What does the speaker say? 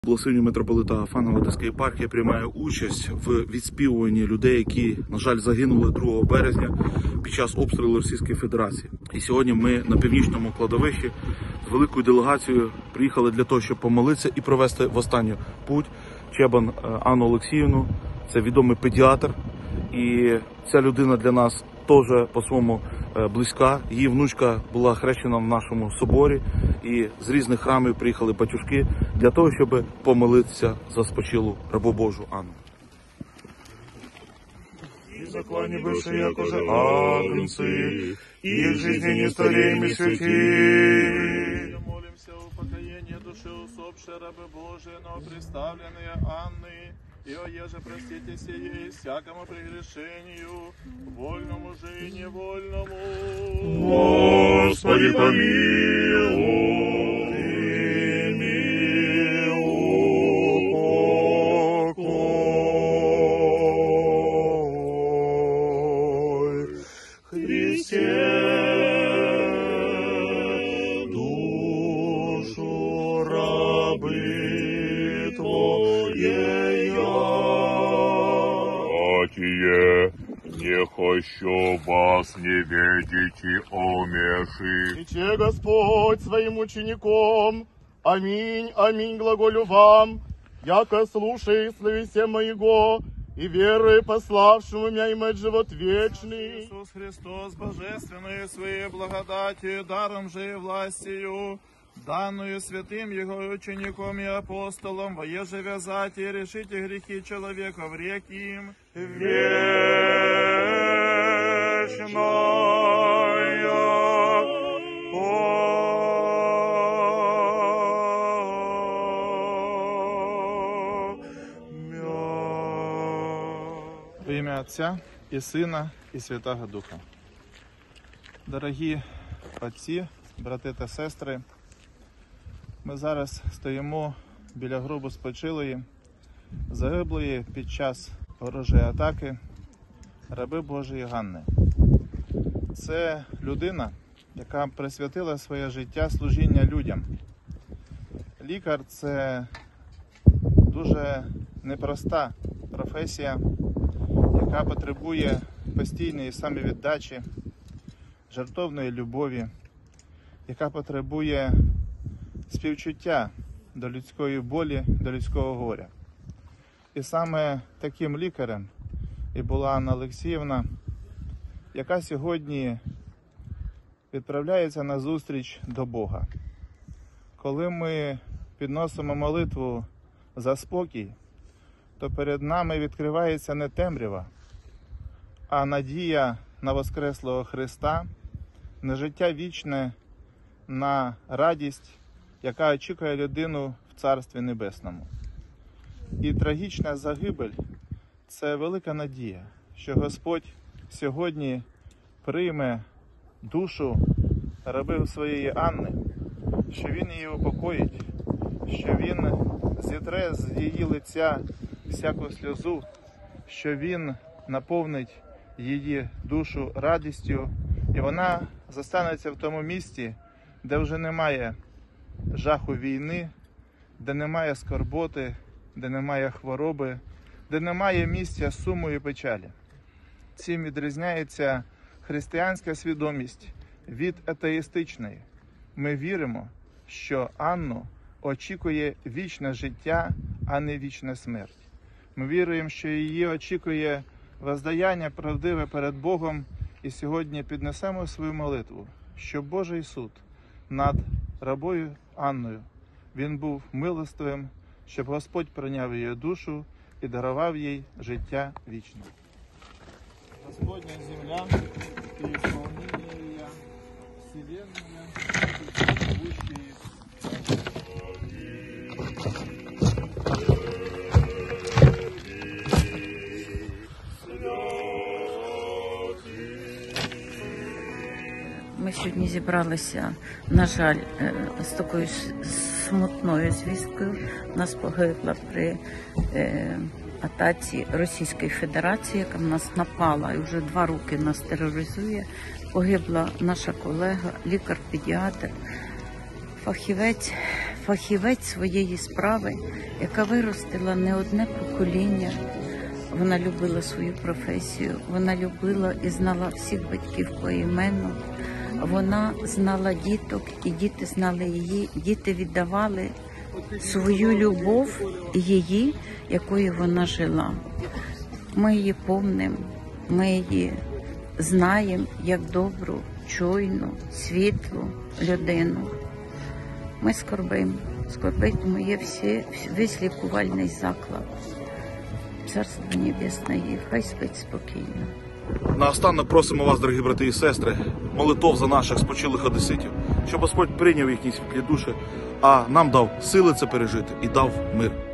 Благословення митрополита Афана Одеська єпархія приймає участь в відспівуванні людей, які, на жаль, загинули 2 березня під час обстрілу Російської Федерації. І сьогодні ми на північному кладовищі з великою делегацією приїхали для того, щоб помолитися і провести в останню путь Чебан Анну Олексіївну. Це відомий педіатр, і ця людина для нас теж по-своєму близька. Її внучка була хрещена в нашому соборі, і з різних храмів приїхали батюшки для того, щоб помолитися за спочилу рабу Божу Анну. И заклани бывшие, якоже агнцы, и в жизни не стареем и святи. Молимся о упокоении души усопшей рабы Божией, но представленные Анны, и оеже простите сие всякому прегрешению, вольному же и невольному. Господи, помилуй. Душу рабы Твоей, Атие, не хочу вас не видите, омеши. Рече Господь своим учеником, аминь, аминь, глаголю вам, яко слушай словеся моего, и веруй пославшему меня имать живот вечный. Иисус Христос, божественную своей благодатью, даром же и властью, данную святым Его учеником и апостолом, воеже вязать и решите грехи человека в реки им. Во ім'я Отця і Сина, і Святого Духа. Дорогі отці, брати та сестри, ми зараз стоїмо біля гробу спочилої, загиблої під час ворожої атаки раби Божої Ганни. Це людина, яка присвятила своє життя служіння людям. Лікар – це дуже непроста професія, яка потребує постійної самовіддачі, жертовної любові, яка потребує співчуття до людської болі, до людського горя. І саме таким лікарем і була Анна Олексіївна, яка сьогодні відправляється на зустріч до Бога. Коли ми підносимо молитву за спокій, то перед нами відкривається не темрява, а надія на воскреслого Христа, на життя вічне, на радість, яка очікує людину в Царстві Небесному. І трагічна загибель – це велика надія, що Господь сьогодні прийме душу рабів своєї Анни, що Він її упокоїть, що Він зітре з її лиця всяку сльозу, що Він наповнить її душу радістю, і вона зостанеться в тому місці, де вже немає жаху війни, де немає скорботи, де немає хвороби, де немає місця суму і печалі. Цим відрізняється християнська свідомість від атеїстичної. Ми віримо, що Анну очікує вічне життя, а не вічна смерть. Ми віруємо, що її очікує воздаяння правдиве перед Богом, і сьогодні піднесемо свою молитву, щоб Божий суд над рабою Анною, він був милостивим, щоб Господь прийняв її душу і дарував їй життя вічне. Господня земля і исполнение ее, вселенная, живущие. Ми сьогодні зібралися, на жаль, з такою смутною звісткою. Нас погибла при атаці Російської Федерації, яка в нас напала і вже 2 роки нас тероризує. Погибла наша колега, лікар-педіатр, фахівець фахівець своєї справи, яка виростила не одне покоління. Вона любила свою професію, вона любила і знала всіх батьків поіменно. Вона знала діток, і діти знали її. Діти віддавали свою любов її, якою вона жила. Ми її помнимо, ми її знаємо як добру, чуйну, світлу людину. Ми скорбимо, тому є весь лікувальний заклад. Царство Небесне їх, хай спить спокійно. Наостанок просимо вас, дорогі брати і сестри, молитов за наших спочилих одеситів, щоб Господь прийняв їхні світлі душі, а нам дав сили це пережити і дав мир.